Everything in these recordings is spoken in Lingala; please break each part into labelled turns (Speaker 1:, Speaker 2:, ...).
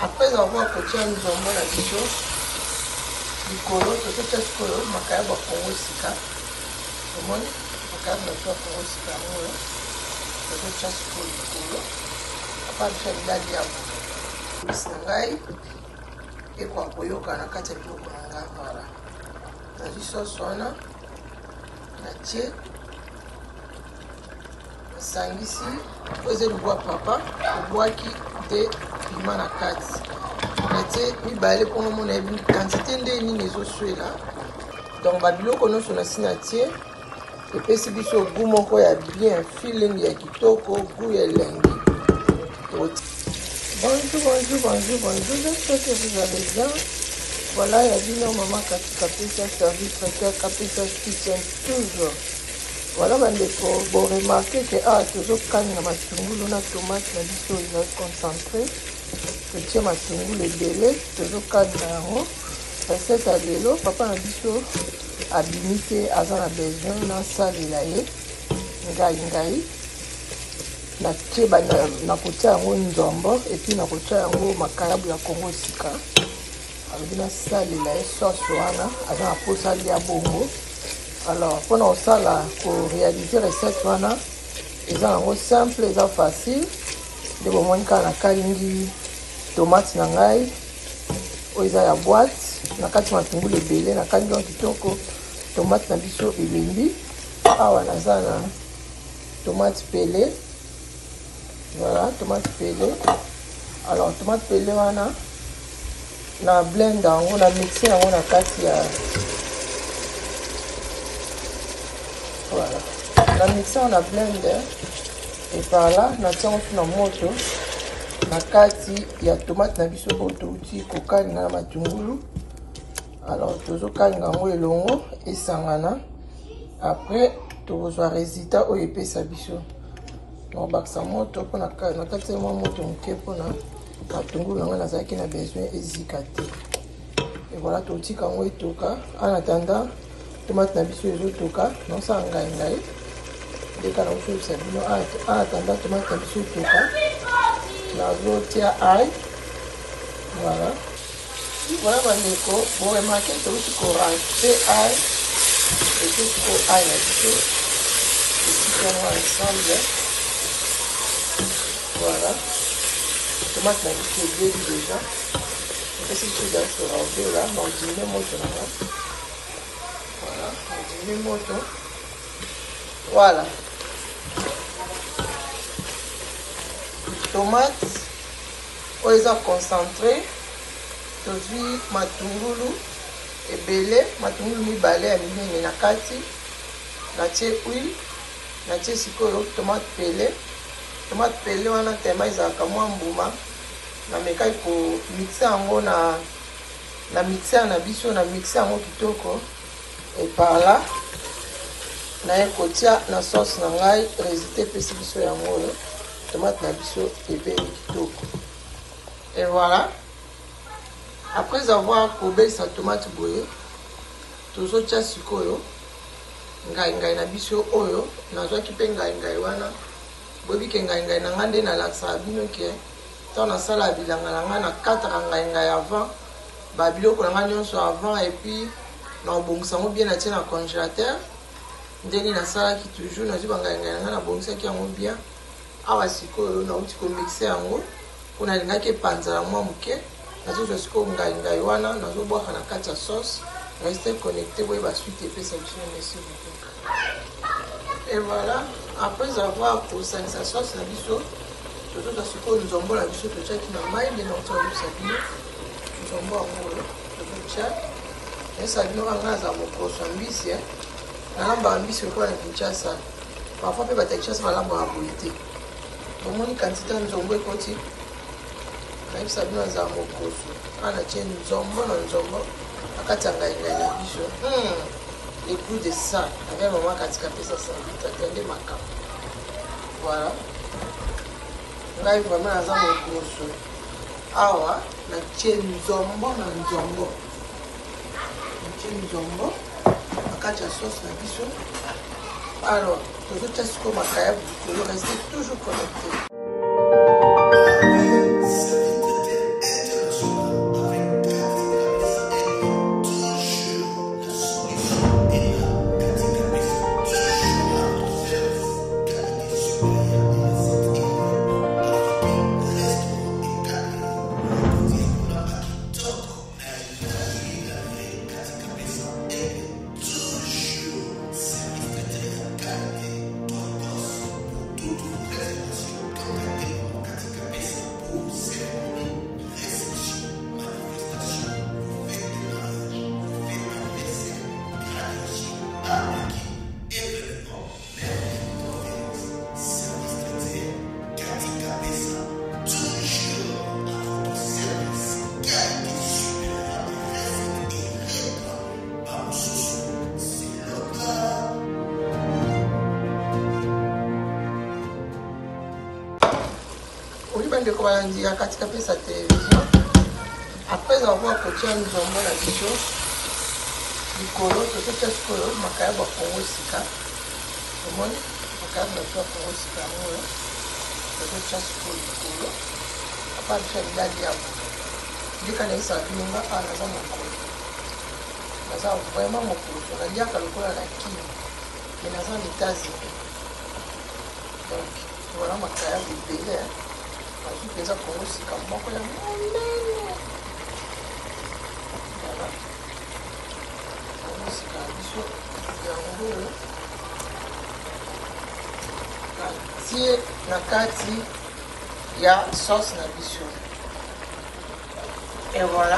Speaker 1: Après avoir coché un jambon la bicho, du colo, tout ce colo, ma caille va pour le sika. Au moins, ma caille va pour le sika. Tout ce colo du colo. Après, je vais aller à vous. Sangai. Et quoi, pour yo, quand on a quatre jours, voilà. La sauce, on a. La tché. Sang ici. Posez le bois papa. Le bois qui est piment à 4. Mi balé pour mon une quantité de les ossues là. Donc babilo kono sur la signature et puis si biso goût mon ko ya bien feeling ya kitoko goût ya lengi. Bonjour, j'espère que vous allez bien. Voilà, il y a dit non maman Kapisa service traiteur Kapisa kitchen toujours. Voilà bandeko, bon remarquez que toujours quand il y a matungulu na tomate na biso il va concentré. Je ma le délai, toujours calme. Recette à vélo, papa a dit à limiter à la besoin dans salle et la ngai na tcheba na kotia ngo nzombo et puis na kotia ngo makarabu ya Congo sika avec na salle et la sauce wana à posa lia bongo. Alors pour nous ça là pour réaliser recette wana ils ont simple et facile de moment kana kalingi tomate na ngai oiza ya boîte na kati matungulu ebele na kangi kitoko tomate na biso elembi awa naza na tomate pelé. Voilà tomate pelé. Alors tomate pelé wana na blend yango na mixer yango na kati ya voilà na mixer on a blender et par là na tiango na moto na kati ya tomate na biso otouti kokali na matungulu. Alors toujours kanga ngo elongo esangana après tozwa résultat o epesa biso donc baksa moto pona na kati ya moto moke pona matungulu ngo nazaki na besoin ezikate et voilà toti kango etoka en attendant tomate na biso ezotoka non sa ngai deka na uso sabino en attendant tomate na biso etoka nazotia ail. Voilà voilà bandeko bon remarquez que vous corrigez ail et tout ail là dessus et tout ensemble. Voilà tomate na biso bien déjà et si tu dois se rendre là on diminue moto là. Voilà on diminue moto. Voilà tomate oyo concentré tozwi matungulu ebele matungulu mibale ya minene na kati natie huile natie sikoyo tomate pelé wana tema ezalaka mwa mbuma namekai komixe yango na mixer na biso na mixe yango kitoko et par là naye kotia na sauce na ngai résultat epesi biso yango oyo tomate na biso ebeli kitoko. Et voilà après avoir courbé sa tomate boye tozotia sikoyo ngai na biso oyo nazwaki mpe ngai wana boyebi ke ngai na nga nde nalakisaka bino ke ntango nasala bilanga na nga na 4 ngai avant babiloko na nga nyonso avant et puis naobongisa yango bien natie na congélateur ndenge nasalaki toujours nazwi bangai na nga nabongisaki yango bien. Awa sikoyo nauti komixe yango mpo nalingaki epanzala mwa moke nazozwa sikoyo ngai wana nazobwaka na kati ya sauce reste connecté boye basuite epesa biso merci beaucoup. Et voilà après avoir kosangisa sauce na biso tozozwa sikoyo nzombo na biso totiaki na mai nde nauti oyebisa bino nzombo yango oyo tozotia esa bino kanga naza mokoso ya mbisi nalambaka mbisi lokola na Kinshasa parfois mpe bata Kinshasa balambaka boye te bomoni quantité ya nzombo ekoti nayebisa bino naza mokoso ana tie nzombo na nzombo akati ya ngai na biso le goût de ça avec maman katika pesa ça tatende makambo. Voilà ngai vraiment naza mokoso awa natie nzombo na nzombo natie nzombo akati ya sauce na biso. Alors tozotia sikoyo makaya likolo restez toujours connecté. balandi ya katika pesa télévision. Après avoir coaché un jombo na biso likolo tozotia sikolo makaya bakongo sika omoni makaya bato ya kongo sika yango tozotia sikolo likolo apa biso ya bilali yabo ndika nayisaka bino nga a naza mokolo naza vraiment mokolo to naliaka lokola na kini me naza na États-Unis donc voilà makaya bebele nazwi mpenza kongo sika moko ya monene. Tie na kati ya sauce na biso et voilà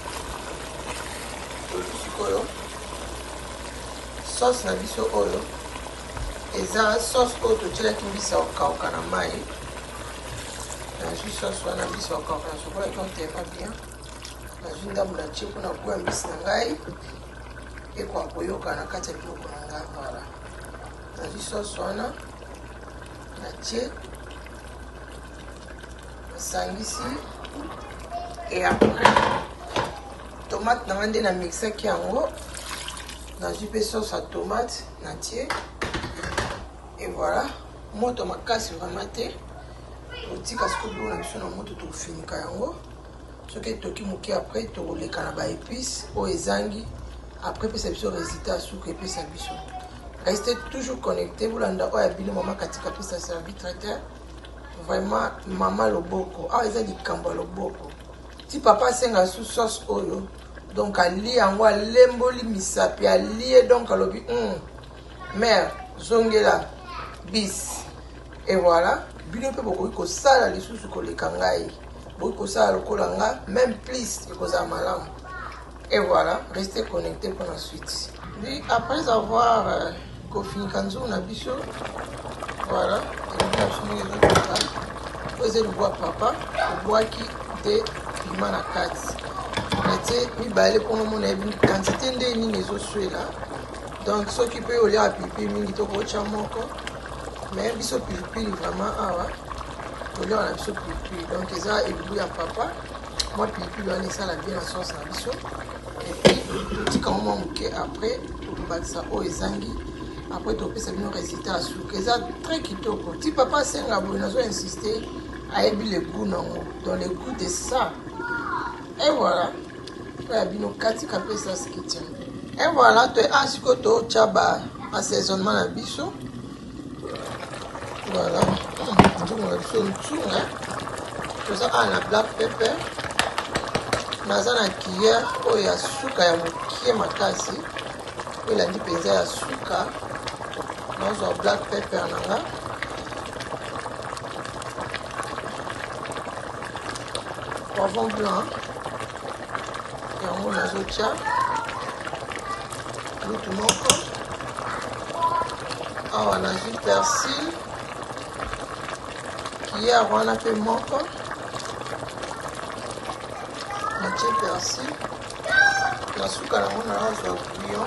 Speaker 1: sikoyo sauce na biso oyo eza sauce oyo totielaki mbisa okauka na mai nazwi sauce wana mbisa okauka na sokolaki otema bien nazwi ndambo na tie mpona kuya mbisi na ngai ekwa koyoka na kati ya biloko na ngai voilà nazwi sauce wana natie nasangisi et après tomate na nga nde na mixaki yango nazwi mpe sauce ya tomate natie et voilà moto makasi vraiment te totika siko biloko na biso na moto tokofinika yango soki etoki moke après tokoleka na baépice oyo ezangi après pesa biso résultat sucre epesa biso. Restez toujours connectés. Vous l'avez dit, maman katika pesa servi traiteur. Vraiment, maman loboko. Ah, ils ont dit kamba loboko. Si papa senga sous sauce oyo, donc à lier en wa lemboli misapi à lier donc à lobi mère zongela bis et voilà. Bino pe boko ko sala les sous ko le kangai. Boko sala lokolanga même plus ko za malamu. Et voilà, restez connectés pour la suite. Oui, après avoir fini kanzo na biso voilà posez le bois papa le bois qui de piment na kati natie mibale mpona mona yebi quantité nde nini ezoswela donc soki mpe olia pilipili mingi tokotya moko mais biso pilipili vraiment awa oliaka na biso pilipili donc eza elubu ya papa mwa pilipili wana esala bien na sauce na biso epuis totika mwa moke après tobakisa oyo ezangi. Après, tu peux bien réciter à sucre. C'est très kitoko. Si papa c'est un abonné, je vais insister à aimer le goût dans le goût de ça. Et voilà. Tu as bien kati kapé ça ce qui tient. Et voilà, tu as ainsi que tu as assaisonnement à biso. Voilà. Tout ça à la black pepper. Nazana cuillère ou ya suka ya mokie makasi. Il a dit penza ya suka. Dans un black pepper nanga poivron blanc yango nazotia lutu moko awa nazwi persil cuillère wana mpe moko natie persil na suka nango nazwa bouillon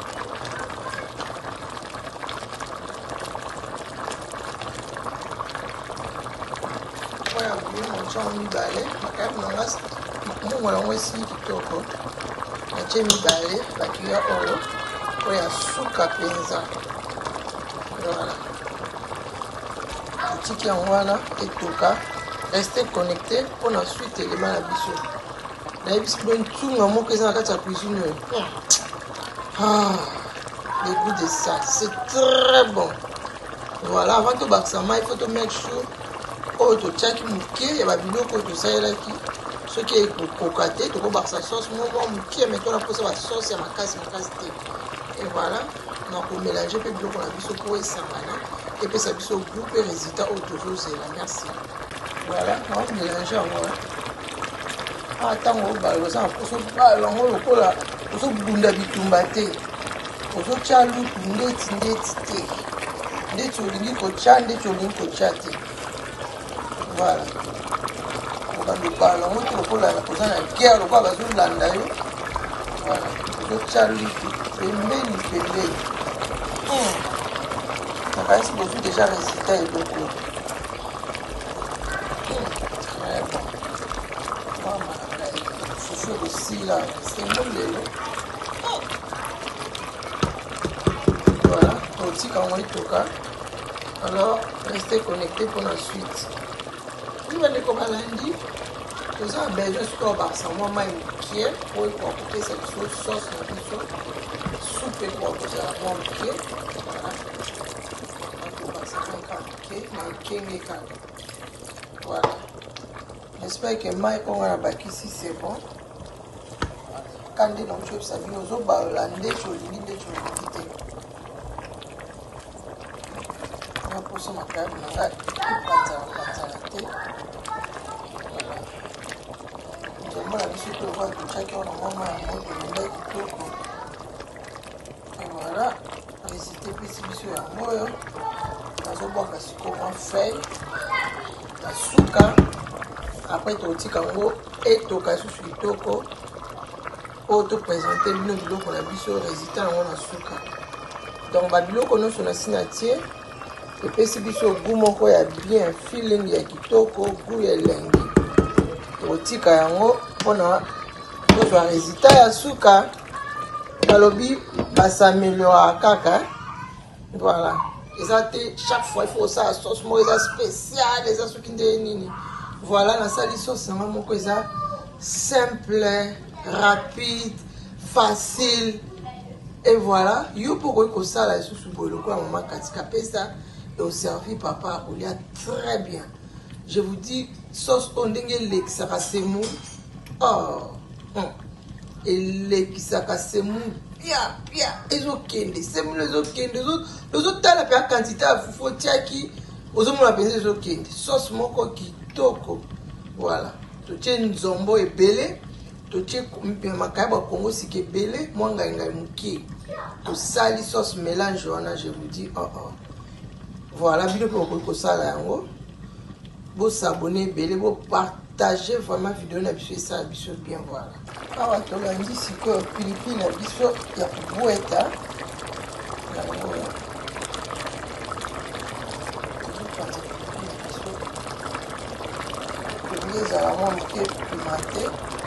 Speaker 1: mibale makayab nanga mungo nango esili kitoko natie mibale bacuillère oyo ya suka mpenza voilà totiki yango wana etoka reste connecté mpona suite elema na biso nayebisi bo ntunga moko eza na kati ya cuisine oyo le goût de ça c'est très bon voilà avant tobakisa mai il faut to make sure oyo totiaki moke ya babiloko oyo tosalelaki soki ekokoka te tokobakisa sauce moko moke me tona mposa basauce ya makasi te et voilà nakomélange mpe biloko na biso mpo esangana epesa biso goût mpe résultat oyo tozozela merci voilà nakomélange yango ntango obala oza na mposa obala yango lokola ozobunda bitumba te ozotya lutu ndeti te ndeti olingi kotya ndeti olingi kotya te voilà okandokala nango te lokola oza na guerre lokola bazolanda yo voilà ozotya lutu pembeni nakanisi bozwi déjà résultat eloko chaud aussi là, c'est bon lelo. Voilà, aussi quand on est toka. Alors, restez connectés pour la suite. Vous allez comme lundi, vous avez besoin de ce ça moi même qui est pour couper cette sauce dans le soupe et pour que ça va pied. Voilà. J'espère que Mike on a baki ici c'est bon. Quand on a chopé ça bien aux autres balandés sur l'île de Chouité. On va poser ma carte, on va tout j'aimerais la vie sur le voie de chacun au moment où on est et voilà. N'hésitez pas si vous êtes en mode. Nous avons comment faire la souka. Après, tu as kango et tu as sous le toko. Pour te présenter le bilo qu'on a vu sur le résultat dans la souka. Donc, le bilo qu'on a sur la signature. Et puis, si vous avez goût, mon a bien feeling, il y a kitoko, goût, il y a lengi. Tu as kango pour le résultat de la souka. Balobi va s'améliorer à kaka. Voilà. Chaque fois, il faut ça, la sauce spéciale, les sauces qui sont voilà, la salle sauce, c'est vraiment simple, rapide, facile. Et voilà, il faut que ça, la sauce, maman katika pesa, et au servi papa, on y a très bien. Je vous dis, sauce, on dit que ça c'est mou. Oh, et les qui ça c'est mou. Bien, les autres, c'est les autres, les autres, t'as la quantité à faut qui, aux hommes la pensée les autres, sauce moko qui toko, voilà. Tu tiens une zombo et belé, tu tiens ma caïba Congo si qui est belé, moi ngaïnga mouki, tu sali sauce mélange, je vous dis, voilà, bien pour ça là, vous s'abonner, belé, vous partager vraiment vidéo na biso ça biso bien voilà. Awa to lundi siko pilipili na biso ya kubueta. Les alamans qui pimenté.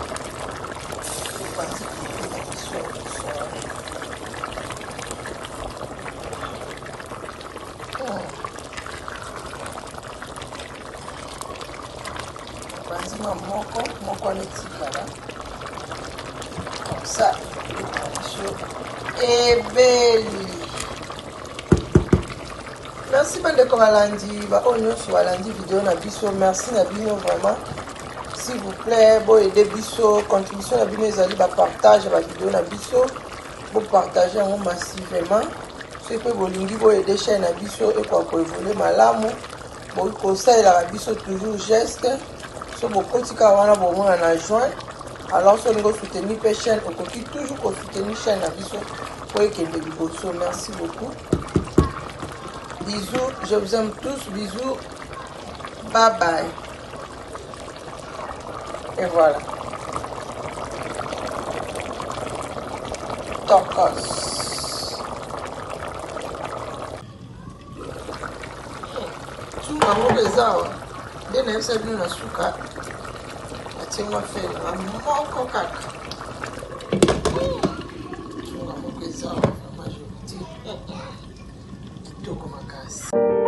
Speaker 1: Moko netikala comme ça et belle. Merci bandeko balandi baonyo sur balandi vidéo na biso. Merci na bino vraiment, s'il vous plaît bo aider biso contribution na bino ezali ba partage ba vidéo na biso bo partager en massivement. Ce que bolingi bo aider chaîne na biso et quoi ko évoluer malamu bo conseil la biso toujours geste. Beaucoup de wana bon na juin. Alors si on soutenir la chaîne, on peut toujours soutenir la chaîne pour que les merci beaucoup. Bisous, je vous aime tous, bisous, bye bye. Et voilà. Tokos. Tout le monde est là. Bien aimé bien la souka. C'est moi faire la moko kaka. Tu vas me ça, je vous dis. Tout comme un casse.